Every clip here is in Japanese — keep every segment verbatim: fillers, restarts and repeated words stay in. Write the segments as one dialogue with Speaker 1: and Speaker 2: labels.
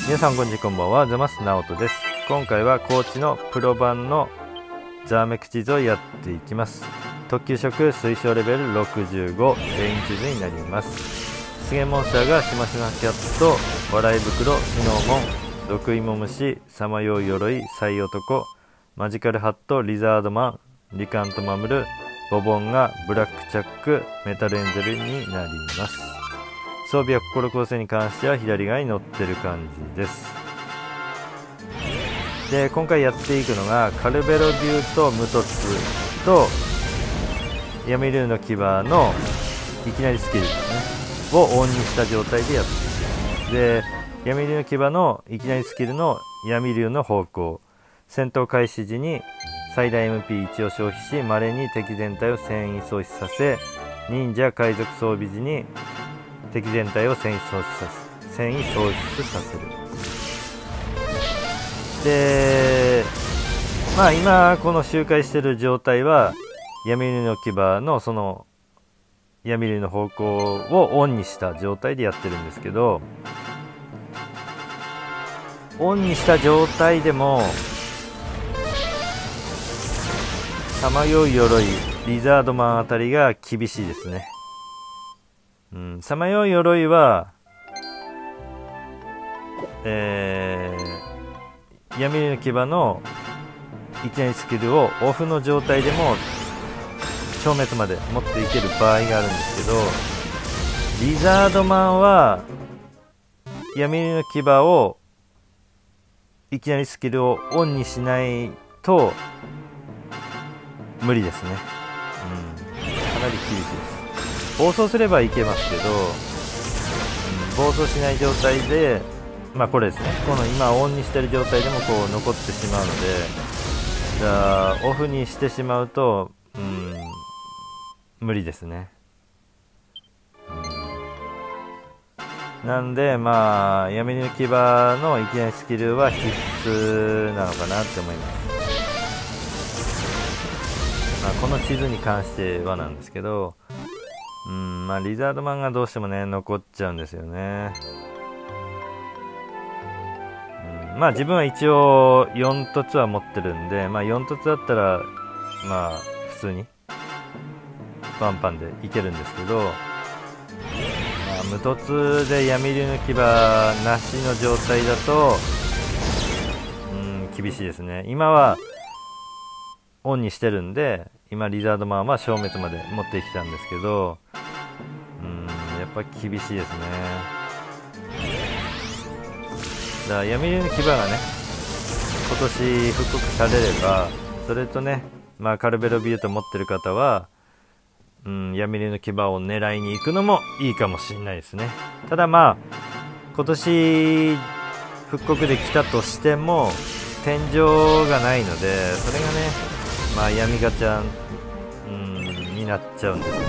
Speaker 1: 皆さんこんにちは、こんばんは。ザマスナオトです。今回は高知のプロ版のザーメク地図をやっていきます。特級職推奨レベルろくじゅうご、レイン地図になります。出現モンスターがしましまキャット、笑い袋、スノーモン、毒芋虫、さまよう鎧、サイ男、マジカルハット、リザードマン、リカントマムル、ボボンガ、ブラックチャック、メタルエンゼルになります。装備や心構成に関しては左側に載ってる感じです。で今回やっていくのがカルベロデューとムトツとヤミルーの牙のいきなりスキルですねをオンにした状態でやっていく。でヤミルーの牙のいきなりスキルのヤミルーの方向、戦闘開始時に最大 エムピーいち を消費し稀に敵全体を戦意喪失させ、忍者海賊装備時に敵全体を戦意喪失させ戦意喪失させる。でまあ今この周回してる状態はヤミリの牙のそのヤミリの方向をオンにした状態でやってるんですけど、オンにした状態でもさまよい鎧、リザードマンあたりが厳しいですね。さまよい鎧はえー、ヤミリの牙のいきなりスキルをオフの状態でも消滅まで持っていける場合があるんですけど、リザードマンはヤミリの牙をいきなりスキルをオンにしないと無理ですね。うん、かなり厳しいです。暴走すればいけますけど、うん、暴走しない状態でまあこれですね、この今オンにしてる状態でもこう残ってしまうので、じゃあオフにしてしまうとうん無理ですね。うん、なんでまあヤミリの牙のいきなりスキルは必須なのかなって思います。まあ、この地図に関してはなんですけど、うんまあリザードマンがどうしてもね残っちゃうんですよね。まあ自分は一応よん凸は持ってるんで、まあよん凸だったらまあ普通にパンパンでいけるんですけど、まあ、無凸で闇竜の牙なしの状態だとうん厳しいですね。今はオンにしてるんで、今リザードマンは消滅まで持ってきたんですけど、うんやっぱ厳しいですね。だからヤミリの牙がね今年復刻されれば、それとね、まあ、カルベロビュート持ってる方は、うん、ヤミリの牙を狙いに行くのもいいかもしれないですね。ただまあ今年復刻で来たとしても天井がないので、それがねまあ闇ガチャ、うん、になっちゃうんですよね。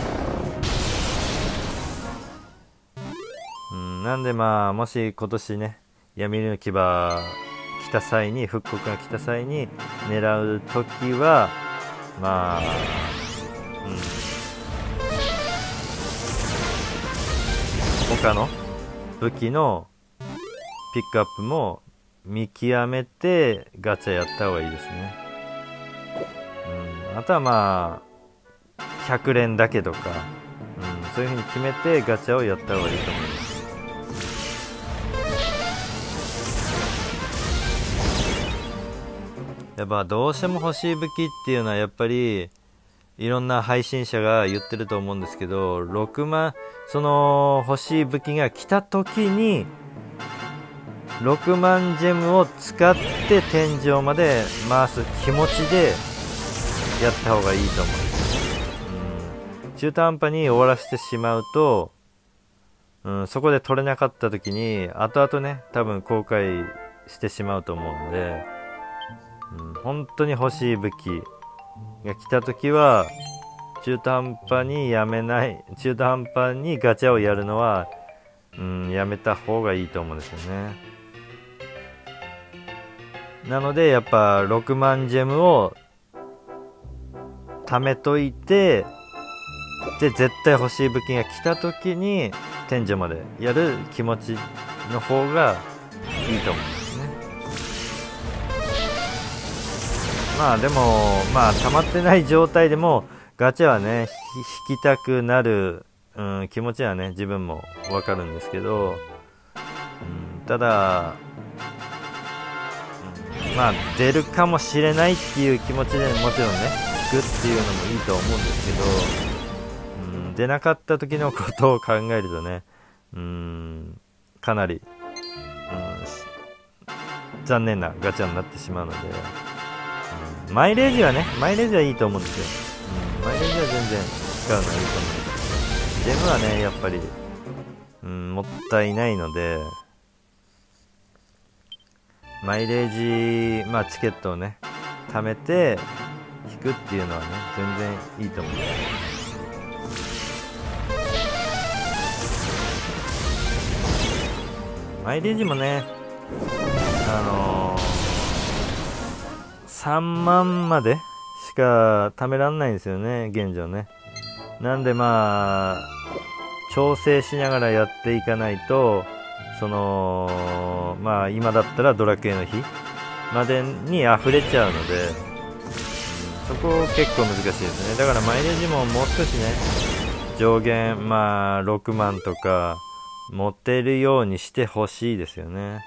Speaker 1: うん、なんでまあもし今年ねヤミリの牙来た際に復刻が来た際に狙うときはまあ、うん、他の武器のピックアップも見極めてガチャやった方がいいですね。うん、あとはまあひゃく連だけとか、うん、そういう風に決めてガチャをやった方がいいと思います。やっぱどうしても欲しい武器っていうのはやっぱりいろんな配信者が言ってると思うんですけど、ろくまんその欲しい武器が来た時にろくまんジェムを使って天井まで回す気持ちでやった方がいいと思う。うん、中途半端に終わらせてしまうと、うん、そこで取れなかった時に後々ね多分後悔してしまうと思うので、うん、本当に欲しい武器が来た時は中途半端にやめない中途半端にガチャをやるのは、うん、やめた方がいいと思うんですよね。なのでやっぱろくまんジェムを貯めといて、で絶対欲しい武器が来た時に天井までやる気持ちの方がいいと思うんですね。まあでもまあ溜まってない状態でもガチャはね引きたくなる、うん、気持ちはね自分もわかるんですけど、うん、ただ、うん、まあ出るかもしれないっていう気持ちでもちろんね引くっていうのもいいと思うんですけど、うん、出なかった時のことを考えるとね、うん、かなり、うん、残念なガチャになってしまうので、うん、マイレージはねマイレージはいいと思うんですよ、うん、マイレージは全然使うのはいいと思うんですけど、ジェムはねやっぱり、うん、もったいないので、マイレージ、まあ、チケットをね貯めて引くっていうのはね全然いいと思います。マイレージもねあのー、さんまんまでしか貯めらんないんですよね現状ね。なんでまあ調整しながらやっていかないと、そのまあ今だったらドラクエの日までに溢れちゃうので、うん、そこ結構難しいですね。だからマイレージももう少しね上限まあろくまんとか持てるようにしてほしいですよね。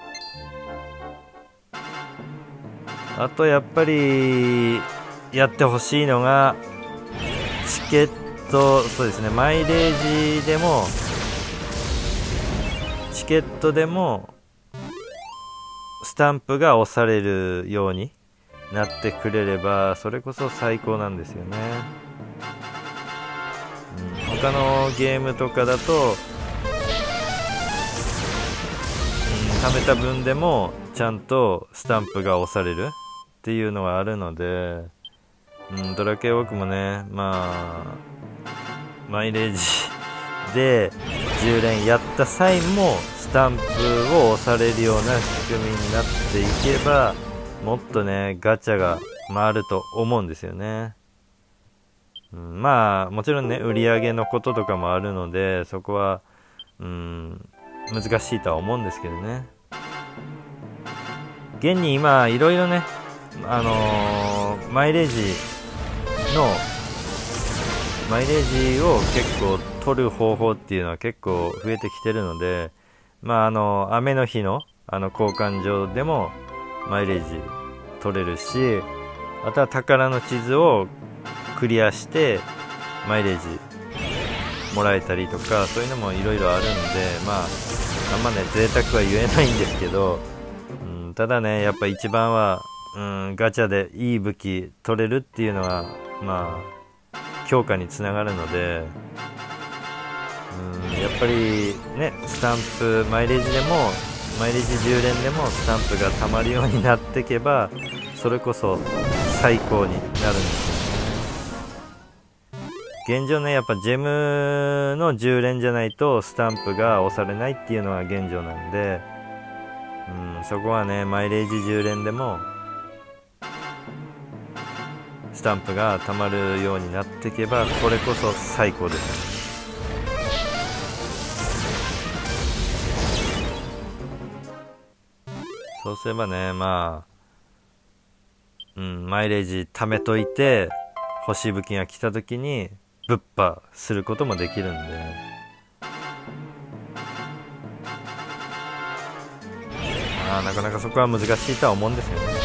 Speaker 1: あとやっぱりやってほしいのがチケット、そうですね、マイレージでもチケットでもスタンプが押されるようになってくれればそれこそ最高なんですよね、うん、他のゲームとかだと、うん、貯めた分でもちゃんとスタンプが押されるっていうのがあるので、うん、ドラクエウォークもねまあマイレージでじゅう連やった際もスタンプを押されるような仕組みになっていけばもっとねガチャが回ると思うんですよね、うん、まあもちろんね売り上げのこととかもあるのでそこは、うん、難しいとは思うんですけどね。現に今いろいろねあのー、マイレージのマイレージを結構取る方法っていうのは結構増えてきてるので、まああの雨の日のあの交換所でもマイレージ取れるし、あとは宝の地図をクリアしてマイレージもらえたりとかそういうのもいろいろあるんで、まああんまね贅沢は言えないんですけど、うん、ただねやっぱ一番は、うん、ガチャでいい武器取れるっていうのはまあ強化につながるので、うんやっぱりねスタンプマイレージでもマイレージじゅう連でもスタンプが溜まるようになっていけばそれこそ最高になるんですよね。現状ねやっぱジェムのじゅう連じゃないとスタンプが押されないっていうのが現状なんで、うんそこはねマイレージじゅう連でもスタンプが溜まるようになっていけばこれこそ最高です。そうすればねまあ、うん、マイレージ貯めといて欲しい武器が来た時にぶっ破することもできるんで、あなかなかそこは難しいとは思うんですよね。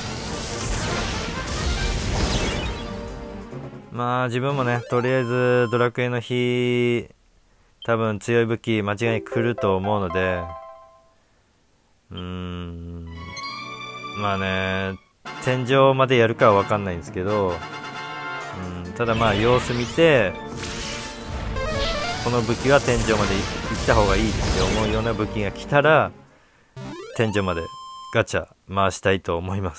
Speaker 1: まあ自分もねとりあえずドラクエの日多分強い武器間違いに来ると思うので、うーんまあね天井までやるかは分かんないんですけど、うんただまあ様子見てこの武器は天井まで行った方がいいって思うような武器が来たら天井までガチャ回したいと思います。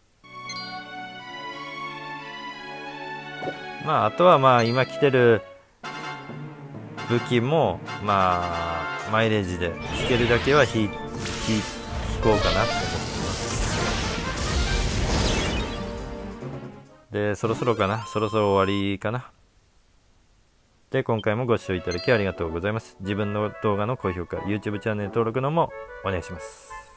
Speaker 1: まああとはまあ今来てる武器もまあマイレージで引けるだけは引引引こうかなって思ってます。でそろそろかなそろそろ終わりかな。で今回もご視聴いただきありがとうございます。自分の動画の高評価 YouTube チャンネル登録のもお願いします。